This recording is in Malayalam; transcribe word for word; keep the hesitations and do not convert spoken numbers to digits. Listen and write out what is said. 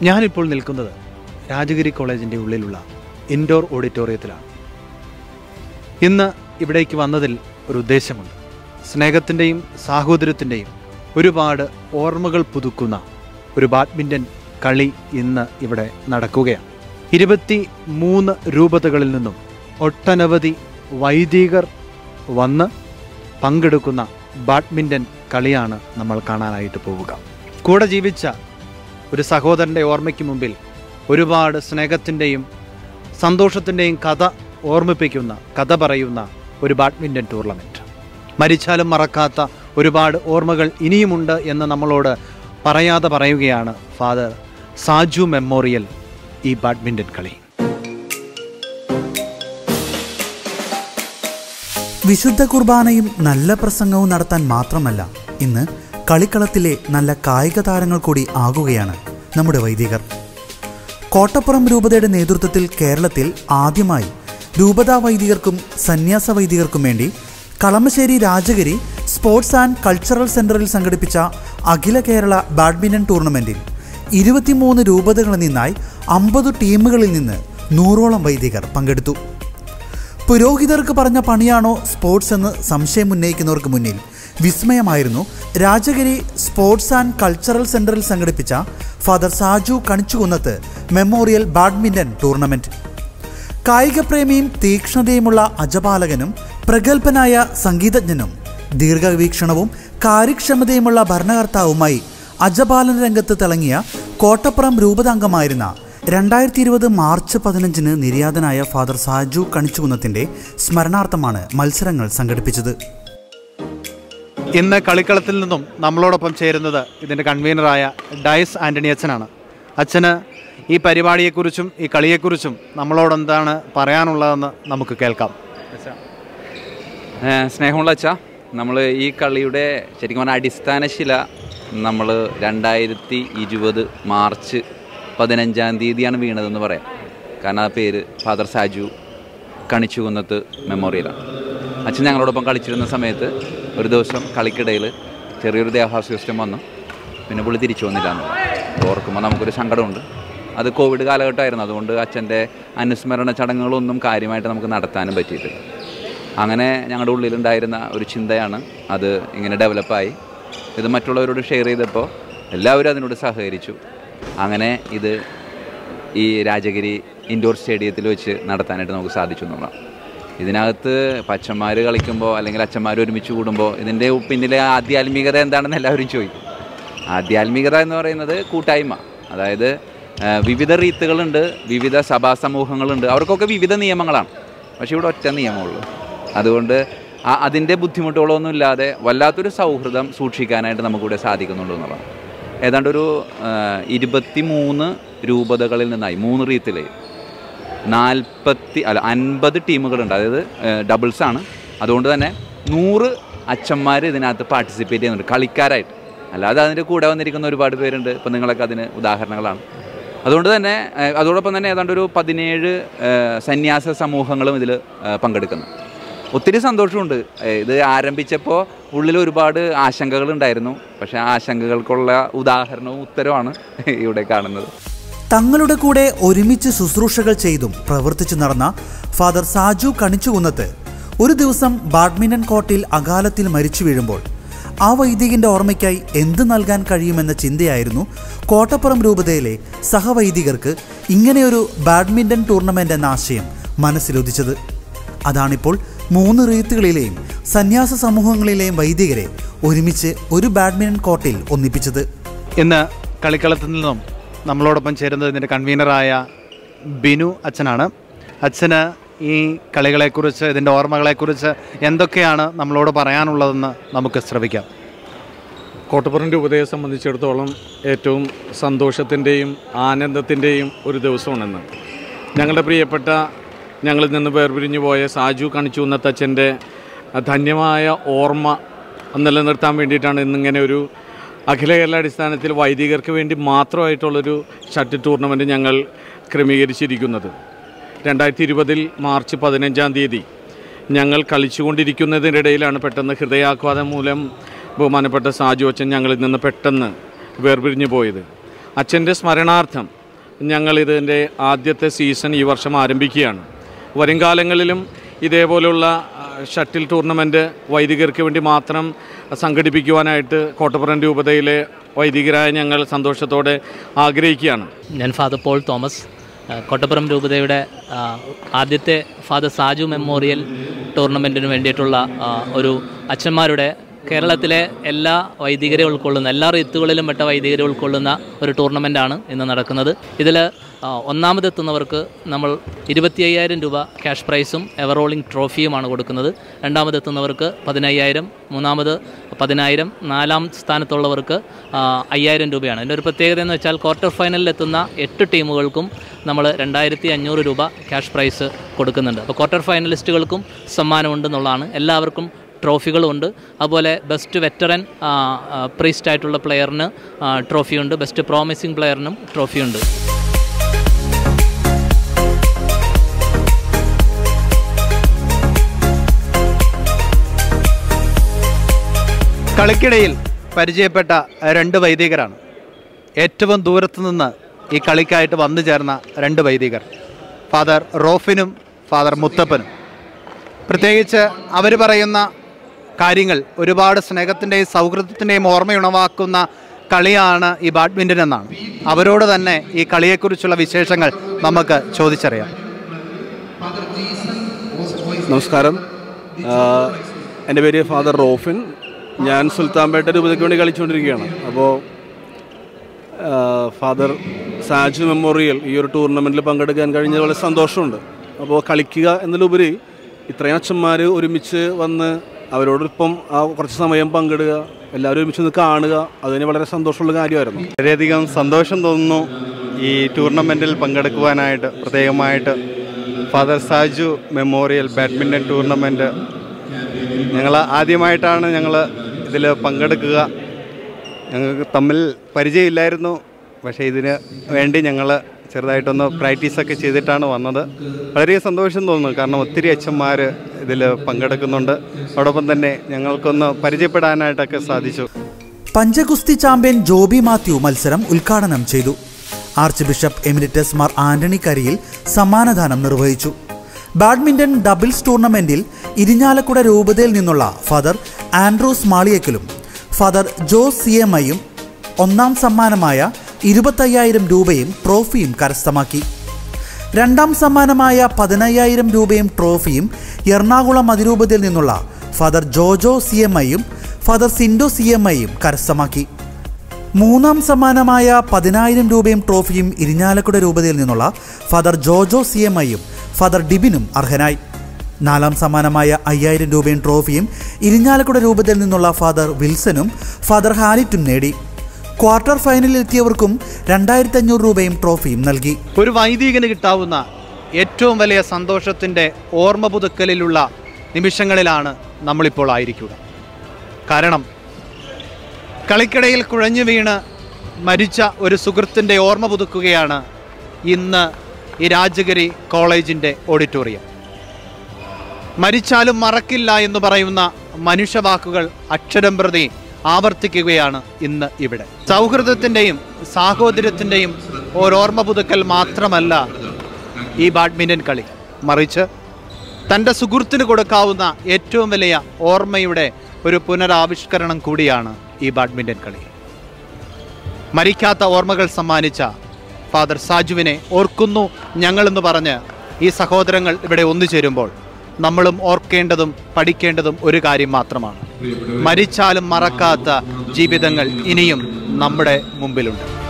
ഞാനിപ്പോൾ നിൽക്കുന്നത് രാജഗിരി കോളേജിൻ്റെ ഉള്ളിലുള്ള ഇൻഡോർ ഓഡിറ്റോറിയത്തിലാണ്. ഇന്ന് ഇവിടേക്ക് വന്നതിൽ ഒരു ഉദ്ദേശമുണ്ട്. സ്നേഹത്തിൻ്റെയും സാഹോദര്യത്തിൻ്റെയും ഒരുപാട് ഓർമ്മകൾ പുതുക്കുന്ന ഒരു ബാഡ്മിൻ്റൺ കളി ഇന്ന് ഇവിടെ നടക്കുകയാണ്. ഇരുപത്തി മൂന്ന് രൂപതകളിൽ നിന്നും ഒട്ടനവധി വൈദികർ വന്ന് പങ്കെടുക്കുന്ന ബാഡ്മിൻ്റൺ കളിയാണ് നമ്മൾ കാണാനായിട്ട് പോവുക. കൂടെ ജീവിച്ച ഒരു സഹോദരൻ്റെ ഓർമ്മയ്ക്ക് മുമ്പിൽ ഒരുപാട് സ്നേഹത്തിൻ്റെയും സന്തോഷത്തിൻ്റെയും കഥ ഓർമ്മിപ്പിക്കുന്ന, കഥ പറയുന്ന ഒരു ബാഡ്മിൻ്റൺ ടൂർണമെൻറ്റ്. മരിച്ചാലും മറക്കാത്ത ഒരുപാട് ഓർമ്മകൾ ഇനിയുമുണ്ട് എന്ന് നമ്മളോട് പറയാതെ പറയുകയാണ് ഫാദർ സാജു മെമ്മോറിയൽ ഈ ബാഡ്മിൻ്റൺ കളി. വിശുദ്ധ കുർബാനയും നല്ല പ്രസംഗവും നടത്താൻ മാത്രമല്ല, ഇന്ന് കളിക്കളത്തിലെ നല്ല കായിക താരങ്ങൾ കൂടി ആകുകയാണ് നമ്മുടെ വൈദികർ. കോട്ടപ്പുറം രൂപതയുടെ നേതൃത്വത്തിൽ കേരളത്തിൽ ആദ്യമായി രൂപതാ വൈദികർക്കും സന്യാസ വൈദികർക്കും വേണ്ടി Kalamassery Rajagiri sports and cultural സെൻ്ററിൽ സംഘടിപ്പിച്ച അഖില കേരള ബാഡ്മിൻ്റൺ ടൂർണമെൻറ്റിൽ ഇരുപത്തിമൂന്ന് രൂപതകളിൽ നിന്നായി അമ്പത് ടീമുകളിൽ നിന്ന് നൂറോളം വൈദികർ പങ്കെടുത്തു. പുരോഹിതർക്ക് പറഞ്ഞ പണിയാണോ സ്പോർട്സ് എന്ന് സംശയം ഉന്നയിക്കുന്നവർക്ക് മുന്നിൽ വിസ്മയമായിരുന്നു രാജഗിരി സ്പോർട്സ് ആൻഡ് കൾച്ചറൽ സെൻ്ററിൽ സംഘടിപ്പിച്ച father Saju Kanichukunnath memorial badminton tournament. കായികപ്രേമിയും തീക്ഷ്ണതയുമുള്ള അജപാലകനും പ്രഗത്ഭനായ സംഗീതജ്ഞനും ദീർഘവീക്ഷണവും കാര്യക്ഷമതയുമുള്ള ഭരണകർത്താവുമായി അജപാലന രംഗത്ത് തിളങ്ങിയ കോട്ടപ്പുറം രൂപതാംഗമായിരുന്ന രണ്ടായിരത്തി ഇരുപത് മാർച്ച് പതിനഞ്ചിന് നിര്യാതനായ ഫാദർ സാജു കണിച്ചുകുന്നത്തിൻ്റെ സ്മരണാർത്ഥമാണ് മത്സരങ്ങൾ സംഘടിപ്പിച്ചത്. ഇന്ന് കളിക്കളത്തിൽ നിന്നും നമ്മളോടൊപ്പം ചേരുന്നത് ഇതിൻ്റെ കൺവീനറായ ഡയസ് ആൻ്റണി അച്ഛനാണ്. അച്ഛന് ഈ പരിപാടിയെക്കുറിച്ചും ഈ കളിയെക്കുറിച്ചും നമ്മളോടെന്താണ് പറയാനുള്ളതെന്ന് നമുക്ക് കേൾക്കാം. സ്നേഹമുള്ള അച്ഛ, നമ്മൾ ഈ കളിയുടെ ശരിക്കും പറഞ്ഞാൽ അടിസ്ഥാന ശില നമ്മൾ രണ്ടായിരത്തി ഇരുപത് മാർച്ച് പതിനഞ്ചാം തീയതിയാണ് വീണതെന്ന് പറയാം. കാരണം ആ പേര് ഫാദർ സാജു കണിച്ചുകുന്നത്ത് മെമ്മോറിയലാണ്. അച്ഛൻ ഞങ്ങളോടൊപ്പം കളിച്ചിരുന്ന സമയത്ത് ഒരു ദിവസം കളിക്കിടയിൽ ചെറിയൊരു ദേഹാസ്വാസ്ഥ്യം വന്നു. പിന്നെ പുള്ളി തിരിച്ചു വന്നില്ല എന്നുള്ളത് ഓർക്കുമ്പോൾ നമുക്കൊരു സങ്കടമുണ്ട്. അത് കോവിഡ് കാലഘട്ടമായിരുന്നു. അതുകൊണ്ട് അച്ഛൻ്റെ അനുസ്മരണ ചടങ്ങുകളൊന്നും കാര്യമായിട്ട് നമുക്ക് നടത്താനും പറ്റിയിട്ടില്ല. അങ്ങനെ ഞങ്ങളുടെ ഉള്ളിലുണ്ടായിരുന്ന ഒരു ചിന്തയാണ് അത് ഇങ്ങനെ ഡെവലപ്പായി. ഇത് മറ്റുള്ളവരോട് ഷെയർ ചെയ്തപ്പോൾ എല്ലാവരും അതിനോട് സഹകരിച്ചു. അങ്ങനെ ഇത് ഈ രാജഗിരി ഇൻഡോർ സ്റ്റേഡിയത്തിൽ വെച്ച് നടത്താനായിട്ട് നമുക്ക് സാധിച്ചു എന്നുള്ളതാണ്. ഇതിനകത്ത് അച്ഛന്മാർ കളിക്കുമ്പോൾ അല്ലെങ്കിൽ അച്ഛന്മാർ ഒരുമിച്ച് കൂടുമ്പോൾ ഇതിൻ്റെ പിന്നിലെ ആധ്യാത്മികത എന്താണെന്ന് എല്ലാവരും ചോദിക്കും. ആധ്യാത്മികത എന്ന് പറയുന്നത് കൂട്ടായ്മ. അതായത് വിവിധ റീത്തുകളുണ്ട്, വിവിധ സഭാ സമൂഹങ്ങളുണ്ട്, അവർക്കൊക്കെ വിവിധ നിയമങ്ങളാണ്. പക്ഷേ ഇവിടെ ഒറ്റ നിയമമുള്ളൂ. അതുകൊണ്ട് ആ അതിൻ്റെ ബുദ്ധിമുട്ടുകളൊന്നും ഇല്ലാതെ വല്ലാത്തൊരു സൗഹൃദം സൂക്ഷിക്കാനായിട്ട് നമുക്കിവിടെ സാധിക്കുന്നുണ്ട് എന്നുള്ളതാണ്. ഏതാണ്ടൊരു ഇരുപത്തി മൂന്ന് രൂപതകളിൽ നിന്നായി മൂന്ന് റീത്തിൽ നാൽപ്പത്തി അല്ല അൻപത് ടീമുകളുണ്ട്. അതായത് ഡബിൾസാണ്. അതുകൊണ്ട് തന്നെ നൂറ് അച്ഛന്മാർ ഇതിനകത്ത് പാർട്ടിസിപ്പേറ്റ് ചെയ്യുന്നുണ്ട് കളിക്കാരായിട്ട്. അല്ലാതെ അതിൻ്റെ കൂടെ വന്നിരിക്കുന്ന ഒരുപാട് പേരുണ്ട്. ഇപ്പം നിങ്ങളൊക്കെ അതിന് ഉദാഹരണങ്ങളാണ്. അതുകൊണ്ട് തന്നെ അതോടൊപ്പം തന്നെ ഏതാണ്ട് ഒരു പതിനേഴ് സന്യാസ സമൂഹങ്ങളും ഇതിൽ പങ്കെടുക്കുന്നു. ഒത്തിരി സന്തോഷമുണ്ട്. ഇത് ആരംഭിച്ചപ്പോൾ ഉള്ളിൽ ഒരുപാട് ആശങ്കകളുണ്ടായിരുന്നു. പക്ഷേ ആ ആശങ്കകൾക്കുള്ള ഉദാഹരണവും ഉത്തരവാണ് ഇവിടെ കാണുന്നത്. തങ്ങളുടെ കൂടെ ഒരുമിച്ച് ശുശ്രൂഷകൾ ചെയ്തും പ്രവർത്തിച്ചു നടന്ന ഫാദർ സാജു കണിച്ചുകുന്നത്ത് ഒരു ദിവസം ബാഡ്മിൻ്റൺ കോർട്ടിൽ അകാലത്തിൽ മരിച്ചു വീഴുമ്പോൾ ആ വൈദികൻ്റെ ഓർമ്മയ്ക്കായി എന്ത് നൽകാൻ കഴിയുമെന്ന ചിന്തയായിരുന്നു കോട്ടപ്പുറം രൂപതയിലെ സഹവൈദികർക്ക് ഇങ്ങനെയൊരു ബാഡ്മിൻ്റൺ ടൂർണമെൻ്റ് എന്ന ആശയം മനസ്സിലുദിച്ചത്. അതാണിപ്പോൾ മൂന്ന് റീത്തുകളിലെയും സന്യാസ സമൂഹങ്ങളിലെയും വൈദികരെ ഒരുമിച്ച് ഒരു ബാഡ്മിൻ്റൺ കോർട്ടിൽ ഒന്നിപ്പിച്ചത്. ഇന്ന് കളിക്കളത്തിൽ നിന്നും നമ്മളോടൊപ്പം ചേരുന്നത് ഇതിൻ്റെ കൺവീനറായ ബിനു അച്ഛനാണ്. അച്ഛന് ഈ കളികളെക്കുറിച്ച്, ഇതിൻ്റെ ഓർമ്മകളെക്കുറിച്ച് എന്തൊക്കെയാണ് നമ്മളോട് പറയാനുള്ളതെന്ന് നമുക്ക് ശ്രമിക്കാം. കോട്ടപ്പുറം രൂപതയെ സംബന്ധിച്ചിടത്തോളം ഏറ്റവും സന്തോഷത്തിൻ്റെയും ആനന്ദത്തിൻ്റെയും ഒരു ദിവസമാണെന്ന്. ഞങ്ങളുടെ പ്രിയപ്പെട്ട ഞങ്ങളിൽ നിന്ന് വേർപിരിഞ്ഞു പോയ സാജു കണിച്ചുകുന്നത്തച്ഛൻ്റെ ധന്യമായ ഓർമ്മ നിലനിർത്താൻ വേണ്ടിയിട്ടാണ് ഇന്നിങ്ങനെ ഒരു അഖില കേരള അടിസ്ഥാനത്തിൽ വൈദികർക്ക് വേണ്ടി മാത്രമായിട്ടുള്ളൊരു ഷട്ടിൽ ടൂർണമെൻറ്റ് ഞങ്ങൾ ക്രമീകരിച്ചിരിക്കുന്നത്. രണ്ടായിരത്തി ഇരുപതിൽ മാർച്ച് പതിനഞ്ചാം തീയതി ഞങ്ങൾ കളിച്ചുകൊണ്ടിരിക്കുന്നതിനിടയിലാണ് പെട്ടെന്ന് ഹൃദയാഘാതം മൂലം ബഹുമാനപ്പെട്ട സാജു അച്ഛൻ ഞങ്ങളിൽ നിന്ന് പെട്ടെന്ന് വേർപിരിഞ്ഞു പോയത്. അച്ഛൻ്റെ സ്മരണാർത്ഥം ഞങ്ങളിതിൻ്റെ ആദ്യത്തെ സീസൺ ഈ വർഷം ആരംഭിക്കുകയാണ്. വരും കാലങ്ങളിലും ഇതേപോലുള്ള ഷട്ടിൽ ടൂർണമെൻറ്റ് വൈദികർക്ക് വേണ്ടി മാത്രം സംഘടിപ്പിക്കുവാനായിട്ട് കോട്ടപ്പുറം രൂപതയിലെ വൈദികരായ ഞങ്ങൾ സന്തോഷത്തോടെ ആഗ്രഹിക്കുകയാണ്. ഞാൻ ഫാദർ പോൾ തോമസ്, കോട്ടപ്പുറം രൂപതയുടെ ആദ്യത്തെ ഫാദർ സാജു മെമ്മോറിയൽ ടൂർണമെൻറ്റിന് വേണ്ടിയിട്ടുള്ള ഒരു അച്ഛന്മാരുടെ കേരളത്തിലെ എല്ലാ വൈദികരെ ഉൾക്കൊള്ളുന്ന എല്ലാ റീത്തുകളിലും പെട്ട വൈദികരെ ഉൾക്കൊള്ളുന്ന ഒരു ടൂർണമെൻറ്റാണ് ഇന്ന് നടക്കുന്നത്. ഇതിൽ ഒന്നാമതെത്തുന്നവർക്ക് നമ്മൾ ഇരുപത്തി അയ്യായിരം രൂപ ക്യാഷ് പ്രൈസും എവർ റോളിംഗ് ട്രോഫിയുമാണ് കൊടുക്കുന്നത്. രണ്ടാമതെത്തുന്നവർക്ക് പതിനയ്യായിരം, മൂന്നാമത് പതിനായിരം, നാലാം സ്ഥാനത്തുള്ളവർക്ക് അയ്യായിരം രൂപയാണ്. ഇതിൻ്റെ ഒരു പ്രത്യേകത എന്ന് വെച്ചാൽ ക്വാർട്ടർ ഫൈനലിലെത്തുന്ന എട്ട് ടീമുകൾക്കും നമ്മൾ രണ്ടായിരത്തി അഞ്ഞൂറ് രൂപ ക്യാഷ് പ്രൈസ് കൊടുക്കുന്നുണ്ട്. അപ്പോൾ ക്വാർട്ടർ ഫൈനലിസ്റ്റുകൾക്കും സമ്മാനമുണ്ടെന്നുള്ളതാണ്. എല്ലാവർക്കും ട്രോഫികളുമുണ്ട്. അതുപോലെ ബെസ്റ്റ് വെറ്ററൻ പ്രീസ്റ്റ് ആയിട്ടുള്ള പ്ലെയറിന് ട്രോഫിയുണ്ട്, ബെസ്റ്റ് പ്രോമിസിംഗ് പ്ലെയറിനും ട്രോഫിയുണ്ട്. കളിക്കിടയിൽ പരിചയപ്പെട്ട രണ്ട് വൈദികരാണ്. ഏറ്റവും ദൂരത്തു നിന്ന് ഈ കളിക്കായിട്ട് വന്നു ചേർന്ന രണ്ട് വൈദികർ, ഫാദർ റോഫിനും ഫാദർ മുത്തപ്പനും. പ്രത്യേകിച്ച് അവർ പറയുന്ന കാര്യങ്ങൾ ഒരുപാട് സ്നേഹത്തിൻ്റെയും സൗഹൃദത്തിൻ്റെയും ഓർമ്മയുണവാക്കുന്ന കളിയാണ് ഈ ബാഡ്മിൻ്റൺ എന്നാണ്. അവരോട് തന്നെ ഈ കളിയെക്കുറിച്ചുള്ള വിശേഷങ്ങൾ നമുക്ക് ചോദിച്ചറിയാം. നമസ്കാരം, എൻ്റെ പേര് ഫാദർ റോഫിൻ. ഞാൻ സുൽത്താൻപേട്ട രൂപതയ്ക്ക് വേണ്ടി കളിച്ചുകൊണ്ടിരിക്കുകയാണ്. അപ്പോൾ ഫാദർ സാജു മെമ്മോറിയൽ ഈ ഒരു ടൂർണമെൻറ്റിൽ പങ്കെടുക്കാൻ കഴിഞ്ഞത് വളരെ സന്തോഷമുണ്ട്. അപ്പോൾ കളിക്കുക എന്നതിലുപരി ഇത്രയും അച്ഛന്മാർ ഒരുമിച്ച് വന്ന് അവരോടൊപ്പം ആ കുറച്ച് സമയം പങ്കിടുക, എല്ലാവരും ഒരുമിച്ച് ഒന്ന് കാണുക, അതിന് വളരെ സന്തോഷമുള്ള കാര്യമായിരുന്നു. വളരെയധികം സന്തോഷം തോന്നുന്നു ഈ ടൂർണമെൻറ്റിൽ പങ്കെടുക്കുവാനായിട്ട്. പ്രത്യേകമായിട്ട് father Saju memorial badminton tournament ഞങ്ങൾ ആദ്യമായിട്ടാണ് ഞങ്ങൾ ഇതിൽ പങ്കെടുക്കുക. ഞങ്ങൾക്ക് തമ്മിൽ പരിചയമില്ലായിരുന്നു, പക്ഷേ ഇതിന് വേണ്ടി ഞങ്ങൾ ചെറുതായിട്ടൊന്ന് പ്രാക്ടീസൊക്കെ ചെയ്തിട്ടാണ് വന്നത്. വളരെ സന്തോഷം തോന്നുന്നു, കാരണം ഒത്തിരി അച്ഛന്മാർ ഇതിൽ പങ്കെടുക്കുന്നുണ്ട്. അതോടൊപ്പം തന്നെ ഞങ്ങൾക്കൊന്ന് പരിചയപ്പെടാനായിട്ടൊക്കെ സാധിച്ചു. പഞ്ചഗുസ്തി ചാമ്പ്യൻ ജോബി മാത്യു മത്സരം ഉദ്ഘാടനം ചെയ്തു. Archbishop emeritus Mar Antony Kariyil സമ്മാനദാനം നിർവഹിച്ചു. ബാഡ്മിൻ്റൺ ഡബിൾസ് ടൂർണമെൻറ്റിൽ ഇരിഞ്ഞാലക്കുട രൂപതയിൽ നിന്നുള്ള ഫാദർ ആൻഡ്രൂസ് മാളിയക്കലും ഫാദർ ജോസ് സി എം ഐയും ഒന്നാം സമ്മാനമായ ഇരുപത്തയ്യായിരം രൂപയും ട്രോഫിയും കരസ്ഥമാക്കി. രണ്ടാം സമ്മാനമായ പതിനയ്യായിരം രൂപയും ട്രോഫിയും എറണാകുളം അതിരൂപതയിൽ നിന്നുള്ള ഫാദർ ജോജോ സി എം ഐയും ഫാദർ സിൻഡോ സി എം ഐയും കരസ്ഥമാക്കി. മൂന്നാം സമ്മാനമായ പതിനായിരം രൂപയും ട്രോഫിയും ഇരിഞ്ഞാലക്കുട രൂപതയിൽ നിന്നുള്ള ഫാദർ ജോജോ സി എം ഐയും ഫാദർ ഡിബിനും അർഹനായി. നാലാം സമ്മാനമായ അയ്യായിരം രൂപയും ട്രോഫിയും ഇരിഞ്ഞാലക്കുട രൂപതയിൽ നിന്നുള്ള ഫാദർ വിൽസനും ഫാദർ ഹാലിറ്റും നേടി. ക്വാർട്ടർ ഫൈനലിൽ എത്തിയവർക്കും രണ്ടായിരത്തി അഞ്ഞൂറ് രൂപയും ട്രോഫിയും നൽകി. ഒരു വൈദികന് കിട്ടാവുന്ന ഏറ്റവും വലിയ സന്തോഷത്തിൻ്റെ ഓർമ്മ പുതുക്കലിലുള്ള നിമിഷങ്ങളിലാണ് നമ്മളിപ്പോൾ ആയിരിക്കുക. കാരണം കളിക്കിടയിൽ കുഴഞ്ഞു വീണ് മരിച്ച ഒരു സുഹൃത്തിൻ്റെ ഓർമ്മ പുതുക്കുകയാണ് ഇന്ന് ഈ രാജഗിരി കോളേജിൻ്റെ ഓഡിറ്റോറിയം. മരിച്ചാലും മറക്കില്ല എന്ന് പറയുന്ന മനുഷ്യവാക്കുകൾ അക്ഷരം പ്രതി ആവർത്തിക്കുകയാണ് ഇന്ന് ഇവിടെ. സൗഹൃദത്തിൻ്റെയും സാഹോദര്യത്തിൻ്റെയും ഓരോർമ്മ പുതുക്കൽ മാത്രമല്ല ഈ ബാഡ്മിൻ്റൺ കളി, മറിച്ച് തൻ്റെ സുഹൃത്തിന് കൊടുക്കാവുന്ന ഏറ്റവും വലിയ ഓർമ്മയുടെ ഒരു പുനരാവിഷ്കരണം കൂടിയാണ് ഈ ബാഡ്മിൻ്റൺ കളി. മരിക്കാത്ത ഓർമ്മകൾ സമ്മാനിച്ച ഫാദർ സാജുവിനെ ഓർക്കുന്നു ഞങ്ങളെന്ന് പറഞ്ഞ് ഈ സഹോദരങ്ങൾ ഇവിടെ ഒന്നുചേരുമ്പോൾ നമ്മളും ഓർക്കേണ്ടതും പഠിക്കേണ്ടതും ഒരു കാര്യം മാത്രമാണ്. മരിച്ചാലും മറക്കാത്ത ജീവിതങ്ങൾ ഇനിയും നമ്മുടെ മുമ്പിലുണ്ട്.